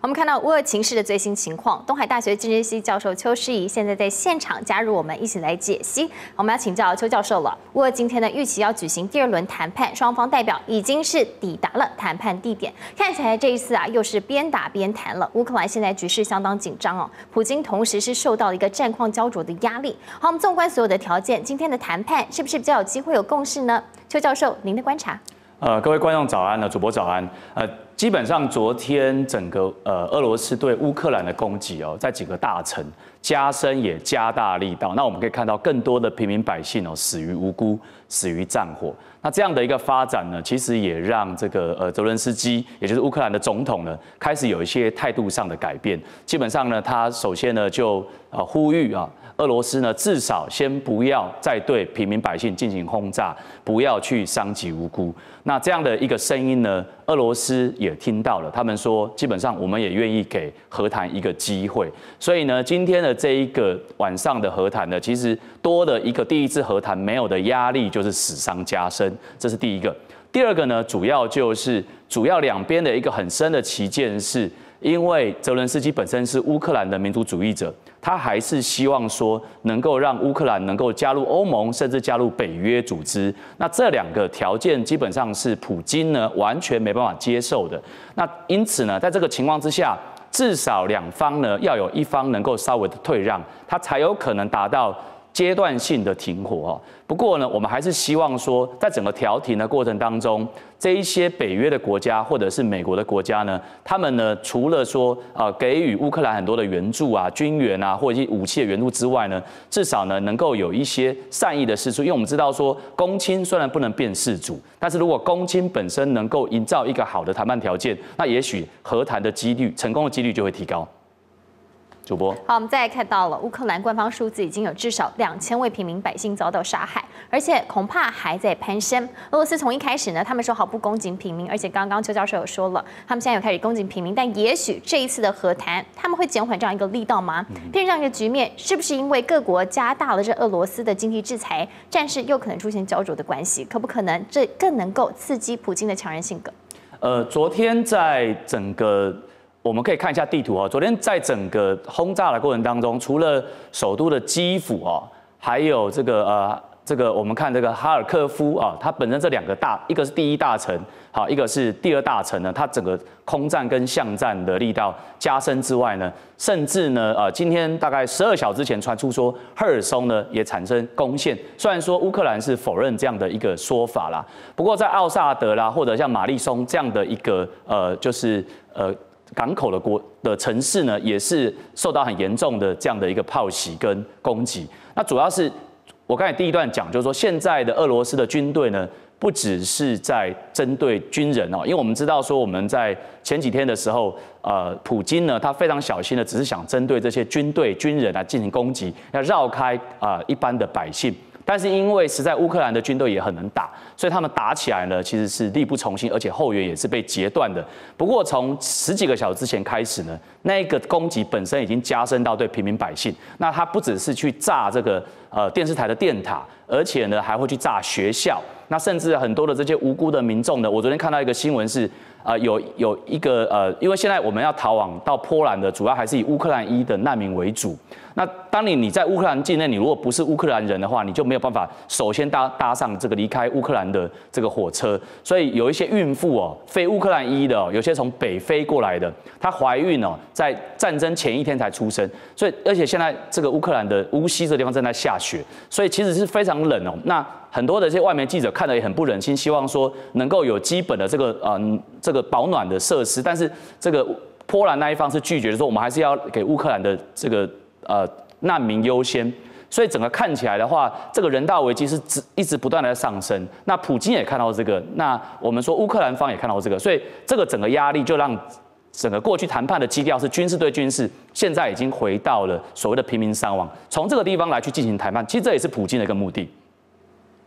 我们看到乌俄情势的最新情况，东海大学政治系教授邱诗怡现在在现场加入我们一起来解析。我们要请教邱教授了。乌俄今天呢预期要举行第2轮谈判，双方代表已经是抵达了谈判地点。看起来这一次啊又是边打边谈了。乌克兰现在局势相当紧张哦，普京同时是受到了一个战况焦灼的压力。好，我们纵观所有的条件，今天的谈判是不是比较有机会有共识呢？邱教授，您的观察？ 各位观众早安主播早安。基本上昨天整个俄罗斯对乌克兰的攻击在几个大城加深也加大力道。那我们可以看到更多的平民百姓死于无辜，死于战火。那这样的一个发展呢，其实也让这个泽伦斯基，也就是乌克兰的总统呢，开始有一些态度上的改变。基本上呢，他首先呢就呼吁俄罗斯呢至少先不要再对平民百姓进行轰炸，不要去伤及无辜。那这样的一个声音呢，俄罗斯也听到了，他们说基本上我们也愿意给和谈一个机会。所以呢，今天的这一个晚上的和谈呢，其实多的一个第一次和谈没有的压力就是死伤加深，这是第一个。第二个呢，主要两边的一个很深的歧见是，因为泽伦斯基本身是乌克兰的民族主义者，他还是希望说能够让乌克兰能够加入欧盟，甚至加入北约组织。那这两个条件基本上是普京呢完全没办法接受的。那因此呢，在这个情况之下，至少两方呢要有一方能够稍微的退让，他才有可能达到阶段性的停火。不过呢，我们还是希望说，在整个调停的过程当中，这一些北约的国家或者是美国的国家呢，他们呢除了说给予乌克兰很多的援助军援或者一些武器的援助之外呢，至少呢能够有一些善意的释出。因为我们知道说，公亲虽然不能辨事主，但是如果公亲本身能够营造一个好的谈判条件，那也许和谈的几率、成功的几率就会提高。主播， 好，我们再来看到了乌克兰官方数字已经有至少2000位平民百姓遭到杀害，而且恐怕还在攀升。俄罗斯从一开始呢，他们说好不攻击平民，而且刚刚邱教授有说了，他们现在有开始攻击平民，但也许这一次的和谈，他们会减缓这样一个力道吗？变成这样一个局面，是不是因为各国加大了这俄罗斯的经济制裁，战事又可能出现焦灼的关系？可不可能这更能够刺激普京的强人性格？ 昨天在整个我们可以看一下地图昨天在整个轰炸的过程当中，除了首都的基辅还有这个我们看这个哈尔科夫它本身这两个一个是第一大城，一个是第二大城呢，它整个空战跟巷战的力道加深之外呢，甚至呢今天大概12小时之前传出说赫尔松呢也产生攻陷，虽然说乌克兰是否认这样的一个说法啦，不过在奥萨德啦或者像马利松这样的一个港口的城市呢，也是受到很严重的这样的一个炮袭跟攻击。那主要是我刚才第一段讲，就是说现在的俄罗斯的军队呢，不只是在针对军人因为我们知道说我们在前几天的时候，普京呢他非常小心的，只是想针对这些军人进行攻击，要绕开一般的百姓。但是因为实在乌克兰的军队也很能打，所以他们打起来呢，其实是力不从心，而且后援也是被截断的。不过从10几个小时之前开始呢，那个攻击本身已经加深到对平民百姓。那他不只是去炸这个电视台的电塔，而且呢还会去炸学校。那甚至很多的这些无辜的民众呢，我昨天看到一个新闻是，有一个因为现在我们要逃往到波兰的，主要还是以乌克兰裔的难民为主。那当你在乌克兰境内，你如果不是乌克兰人的话，你就没有办法首先搭上这个离开乌克兰的这个火车。所以有一些孕妇非乌克兰裔的有些从北非过来的，她怀孕在战争前一天才出生。所以而且现在这个乌克兰的乌西这个地方正在下雪，所以其实是非常冷那很多的这些外媒记者看得也很不忍心，希望说能够有基本的这个保暖的设施，但是这个波兰那一方是拒绝的，说我们还是要给乌克兰的这个难民优先。所以整个看起来的话，这个人道危机是一直不断的在上升。那普京也看到这个，那我们说乌克兰方也看到这个，所以这个整个压力就让整个过去谈判的基调是军事对军事，现在已经回到了所谓的平民伤亡，从这个地方来去进行谈判，其实这也是普京的一个目的。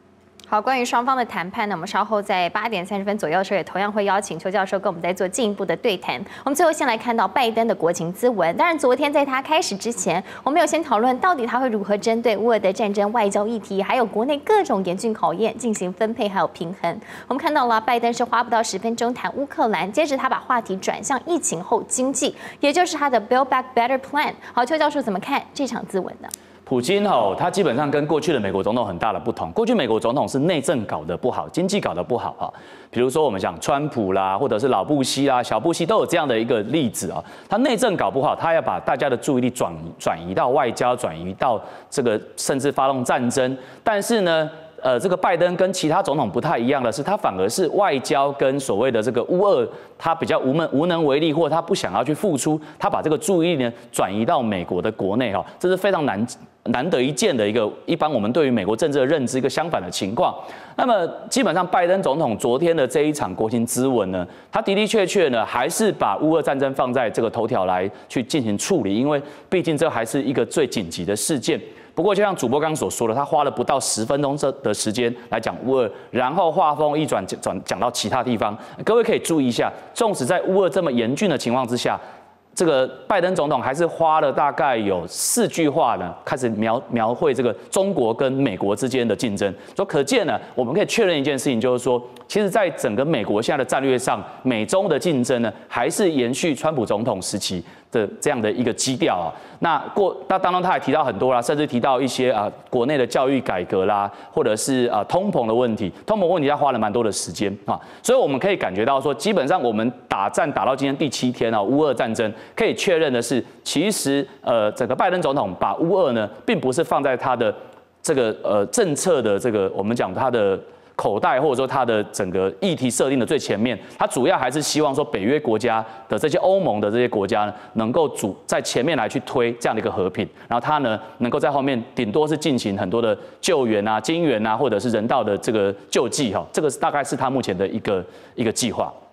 好，关于双方的谈判呢，我们稍后在8点30分左右的时候，也同样会邀请邱教授跟我们再做进一步的对谈。我们最后先来看到拜登的国情咨文。当然，昨天在他开始之前，我们有先讨论到底他会如何针对乌俄的战争、外交议题，还有国内各种严峻考验进行分配还有平衡。我们看到了，拜登是花不到10分钟谈乌克兰，接着他把话题转向疫情后经济，也就是他的 Build Back Better Plan。好，邱教授怎么看这场咨文呢？ 普京他基本上跟过去的美国总统很大的不同。过去美国总统是内政搞得不好，经济搞得不好比如说我们讲川普啦，或者是老布希啦、小布希都有这样的一个例子他内政搞不好，他要把大家的注意力转移到外交，转移到这个甚至发动战争。但是呢，这个拜登跟其他总统不太一样的是，他反而是外交跟所谓的这个乌俄，他比较无能为力，或他不想要去付出，他把这个注意力呢转移到美国的国内这是非常难得一见的一般我们对于美国政治的认知一个相反的情况。那么基本上拜登总统昨天的这一场国情咨文呢，他的确呢还是把乌俄战争放在这个头条来去进行处理，因为毕竟这还是一个最紧急的事件。不过就像主播刚刚所说的，他花了不到10分钟的时间来讲乌俄，然后话锋一转讲到其他地方。各位可以注意一下，纵使在乌俄这么严峻的情况之下，这个拜登总统还是花了大概有4句话呢，开始描绘这个中国跟美国之间的竞争。所以可见呢，我们可以确认一件事情，就是说，其实在整个美国现在的战略上，美中的竞争呢，还是延续川普总统时期的这样的一个基调那当中他还提到很多啦，甚至提到一些国内的教育改革啦，或者是通膨的问题。通膨问题他花了蛮多的时间所以我们可以感觉到说，基本上我们打到今天第7天乌俄战争，可以确认的是，其实整个拜登总统把乌俄呢，并不是放在他的这个政策的这个我们讲他的口袋，或者说它的整个议题设定的最前面，它主要还是希望说北约国家的这些欧盟的这些国家呢，能够在前面来去推这样的一个和平，然后它呢能够在后面顶多是进行很多的救援啊、金援啊，或者是人道的这个救济这个大概是它目前的一个计划。